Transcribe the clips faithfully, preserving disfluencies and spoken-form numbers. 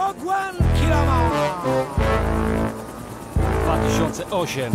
Ogłan Kilama dwa tysiące osiem.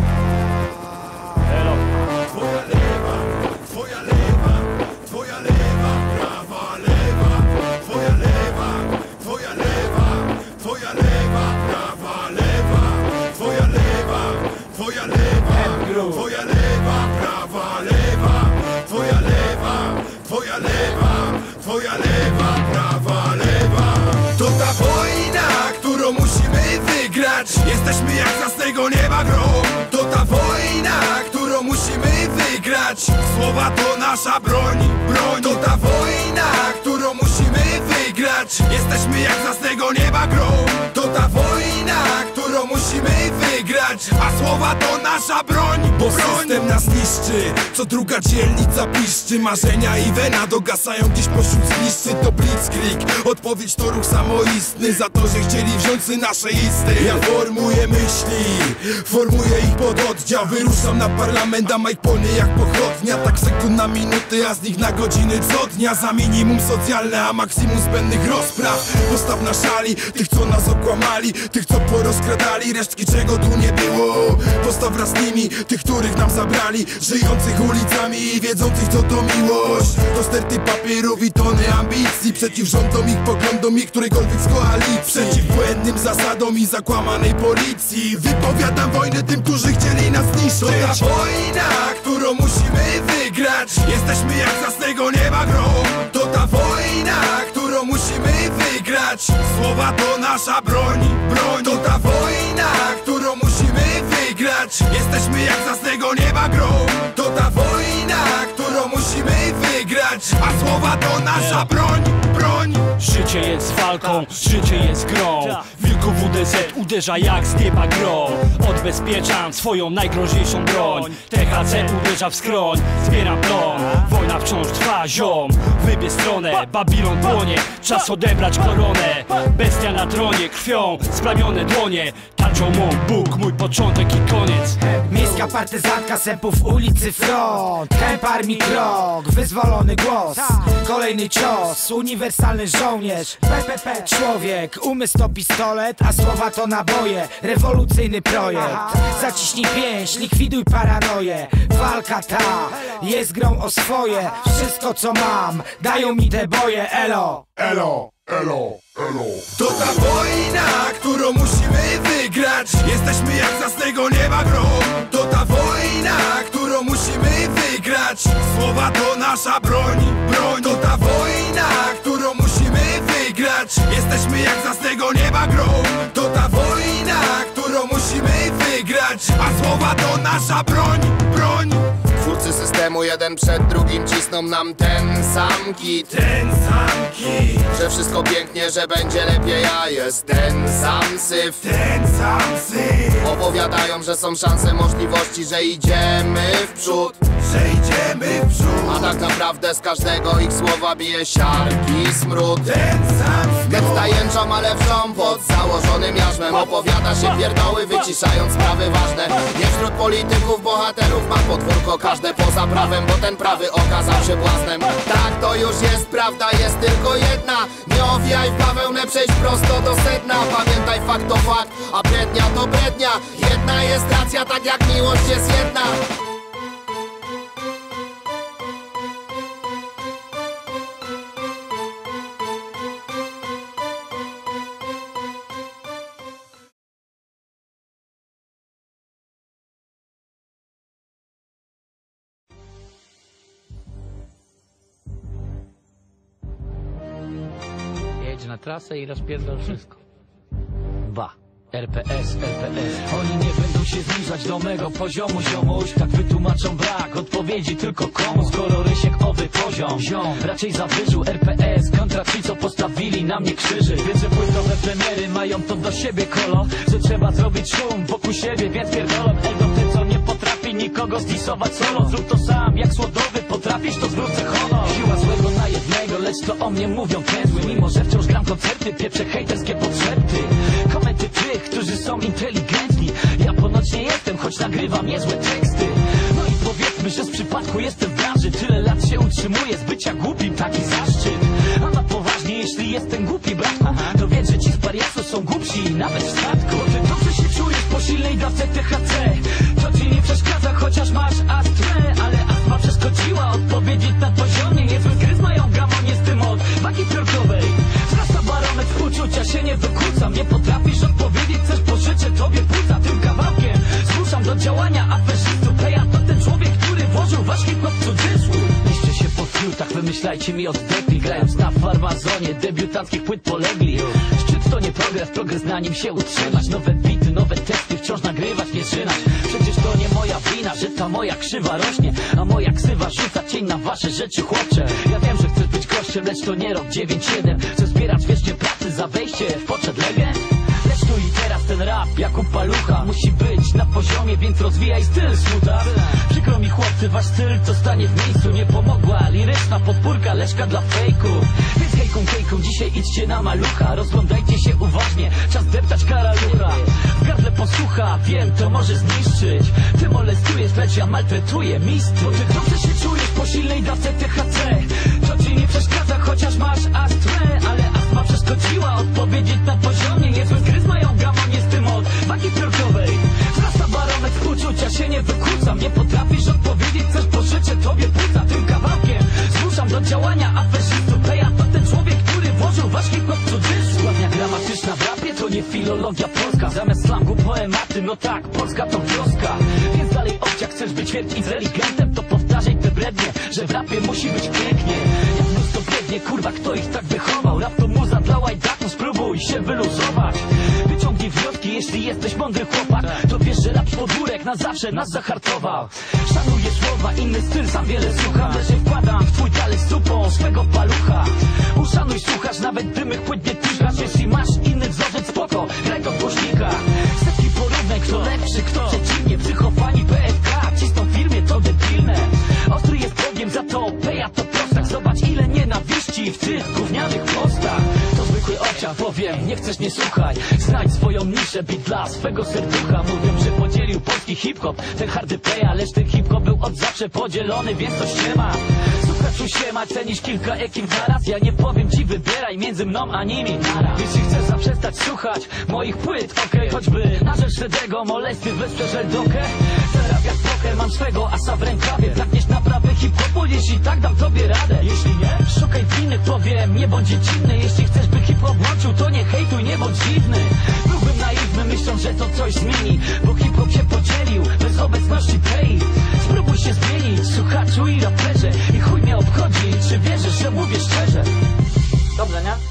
Elo. Twoja lewa, twoja lewa, twoja lewa, prawa lewa, twoja lewa, twoja lewa, twoja lewa, prawa lewa, twoja lewa, twoja lewa, twoja lewa, prawa lewa, twoja lewa, twoja lewa, twoja lewa, prawa lewa. To ta wojna, którą musimy wygrać. Jesteśmy jak z jasnego nieba grom. To ta wojna, którą musimy wygrać. Słowa to nasza broń, broń. To ta wojna, którą musimy wygrać. Jesteśmy jak z jasnego nieba grom. To ta wojna, którą musimy wygrać. A słowa to nasza broń, bo system nas niszczy. Co druga dzielnica piszczy. Marzenia i wena dogasają gdzieś pośród zgliszczy. To blitzkrieg, odpowiedź to ruch samoistny. Za to, że chcieli wziąć sy nasze isty. Ja formuję myśli, formuję ich pod oddział. Wyruszam na parlament, a Mike płonie jak pochodnia. Tak sekund na minuty, a z nich na godziny co dnia. Za minimum socjalne, a maksimum zbędnych rozpraw. Postaw na szali tych, co nas okłamali, tych, co porozkradali resztki, czego tu nie było. Postaw wraz z nimi tych, których nam zabrali, żyjących ulicami i wiedzących, co to miłość. To sterty papierów i tony ambicji. Przeciw rządom, ich poglądom i którejkolwiek z koalicji. Przeciw błędnym zasadom i zakłamanej policji. Wypowiadam wojnę tym, którzy chcieli nas zniszczyć. To ta wojna, którą musimy wygrać. Jesteśmy jak z jasnego nieba grom. To ta wojna, którą musimy wygrać. Słowa to nasza broń, broń. To ta wojna, którą musimy wygrać. Jesteśmy jak z jasnego nieba grom. To ta wojna, którą musimy wygrać. A słowa to nasza broń, broń. Życie jest walką, życie jest grą. Wilku W D Z uderza jak z nieba grom. Odbezpieczam swoją najgroźniejszą broń. T H C uderza w skroń, zbieram plon. Wojna wciąż trwa, ziom. Wybierz stronę, Babilon płonie. Czas odebrać koronę. Bestia na tronie, krwią splamione dłonie. Tarczą mą Bóg, mój początek i koniec. Miejska partyzantka, sępów ulicy front. Kęp armii krok, wyzwolony głos. Kolejny cios, uniwersalny żołnierz. P P P człowiek, umysł to pistolet, a słowa to naboje. Rewolucyjny projekt. Zaciśnij pięść, likwiduj paranoję. Walka ta jest grą o swoje. Wszystko co mam, dają mi te boje. Elo, elo, elo, elo. To ta wojna, którą musimy wygrać. Jesteśmy jak z jasnego nieba grom. To ta wojna, którą musimy wygrać. Słowa to nasza broń, broń. To ta wojna, którą musimy wygrać. Jesteśmy jak z jasnego nieba grom. To ta wojna, którą musimy wygrać. A słowa to nasza broń, broń. Twórcy systemu jeden przed drugim cisną nam ten sam kit. Ten sam kit. Że wszystko pięknie, że będzie lepiej, a jest ten sam syf. Ten sam syf. Opowiadają, że są szanse, możliwości, że idziemy w przód. Że idziemy w przód. A tak naprawdę z każdego ich słowa bije siarki smród. Ten sam Get tajęczą, ale wrzą pod założonym jarzmem. Opowiada się pierdoły, wyciszając sprawy ważne. Nie wśród polityków, bohaterów ma podwórko każde poza prawem, bo ten prawy okazał się błaznem. Tak to już jest, prawda jest tylko jedna. Nie owijaj w bawełnę, przejdź prosto do sedna. Pamiętaj, fakt to fakt, a brednia to brednia. Jedna jest racja, tak jak miłość jest jedna. Jedź na trasę i rozpierdol wszystko. Ba. R P S, R P S. Oni nie będą się zbliżać do mego poziomu, ziomuś. Tak wytłumaczą brak odpowiedzi tylko komu. Skoro Rysiek owy poziom, ziom raczej zawyżył. R P S kontra ci, co postawili na mnie krzyży. Wiesz, że płytowe premiery mają to do siebie kolo, że trzeba zrobić szum wokół siebie, więc pierdolą ego. Ty, co nie potrafi nikogo zdisować solo, zrób to sam, jak słodowy potrafisz, to zwrócę honor. Siła złego na jednego, lecz to o mnie mówią kęzły. Mimo, że wciąż gram koncerty, pieprzę hejterskie podszepty. Komenty tych, którzy są inteligentni. Ja ponoć nie jestem, choć nagrywam niezłe teksty. No i powiedzmy, że z przypadku jestem w branży. Tyle lat się utrzymuję, z bycia głupim taki zaszczyt. A na poważnie, jeśli jestem głupi, bratku. To wiedz, że ci z pariasu są głupsi, nawet w statku. Bo ty dobrze się czujesz po silnej dawce T H C. To ci nie przeszkadza, chociaż masz astmę. Ale astma przeszkodziła odpowiedzieć na poziomie. Niezły gryz mają gamonie z tym od wagi piórkowej. Wzrasta barometr współczucia, się nie wykłócam. Nie potrafisz odpowiedzieć, chcesz pożyczę tobie płuca. Tym kawałkiem zmuszam do działania aferzystów. Peja to ten człowiek, który włożył wasz hip-hop w cudzysłów. Niszczy się po fiutach, wymyślajcie mi oddechli. Grając na farmazonie, debiutanckich płyt polegli. Szczyt to nie progres, progres na nim się utrzymać. Nowe bity, nowe teksty wciąż nagrywać, nie żynać. Przecież to nie moja wina, że ta moja krzywa rośnie, a moja ksywa rzuca cień na wasze rzeczy, chłopcze. Ja wiem, że chcesz być gościem, lecz to nie rok dziewięć siedem. Chcę zbierać wiecznie pracy za wejście w poczet legend. Lecz tu i teraz ten rap, jak u palucha, musi być na poziomie, więc rozwijaj styl, smuta. Przykro mi chłopcy, wasz styl to stanie w miejscu. Nie pomogła liryczna podpórka, leszka dla fejku. Więc hejką, hejką, dzisiaj idźcie na malucha. Rozglądajcie się uważnie, czas deptać karalucha. W gardle posłucha, wiem, to może zniszczyć. Ty molestujesz, lecz ja maltretuję mistrz. Bo ty dobrze się czujesz po silnej dawce T H C. To ci nie przeszkadza, chociaż masz astmę. Ale astma przeszkodziła odpowiedzieć na poziomie. Niezły gryz mają gamonie z tym od wagi piórkowej. Wzrasta barometr współczucia, się nie wykłócam. Nie potrafisz odpowiedzieć, chcesz pożyczę tobie płuca. Tym kawałkiem zmuszam do działania aferzystów. Peja to ten człowiek, który włożył wasz hip-hop w cudzysłów. Składnia gramatyczna w rapie to nie filologia polska. Zamiast slangu poematy, no tak, Polska to wioska. Więc dalej obciach, chcesz być wielkim inteligentem, to powtarzaj te brednie, że w rapie musi być pięknie. Jak mnóstwo biednie, kurwa, kto ich tak wychował? Rap to muza dla łajdaków, spróbuj się wyluzować. Wyciągnij wnioski, jeśli jesteś mądry chłopak. To wiesz, że rap podwórek na zawsze nas zahartował. Szanuję słowa, inny styl, sam wiele słucham. Lecz się wkładam w twój talerz supą swego palucha. Uszanuj, słuchasz, nawet dymych płyt nie tuszkasz. Jeśli masz inny wzorzec, spoko, graj do głośnika. Setki porównaj, kto lepszy, kto przeciwnie. Psychofani P F K, cisną w firmie, to debilne. Ostry jest bogiem, za to peja to prostak. Zobacz, ile nienawiści w tych gównianych postach. To zwykły obciach, powiem, nie chcesz, nie słuchaj. Znajdź swoją niszę, beat dla swego serducha. Mówią, że podzielił polski hip-hop, ten hardy peja. Lecz ten hip-hop był od zawsze podzielony, więc to ściema. Słuchaczu siema, cenisz kilka ekip naraz. Ja nie powiem ci, wybieraj między mną a nimi. Jeśli chcesz zaprzestać słuchać moich płyt, okej, okay, choćby na rzecz Szedego, molesty, wesprze żeldokę. Zarabiasz trochę, mam swego asa w rękawie. Pragniesz naprawy hip-hopu, jeśli tak, dam tobie radę. Jeśli nie, szukaj winy, powiem, nie bądź dziecinny. Jeśli chcesz, by hip-hop łączył, to nie hejtuj, nie bądź dziwny. Byłbym naiwny, myśląc, że to coś zmieni, bo hip-hop się podzielił bez obecności pei. Spróbuj się zmienić, słuchaczu i raperze. I chuj mnie obchodzi, czy wierzysz, że mówię szczerze. Dobrze, nie?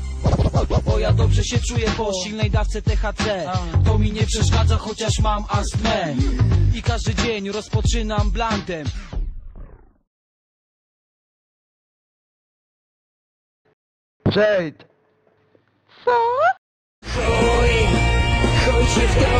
Bo ja dobrze się czuję po silnej dawce T H C. To mi nie przeszkadza, chociaż mam astmę. I każdy dzień rozpoczynam blantem. Jade! Chuj, chuj się w te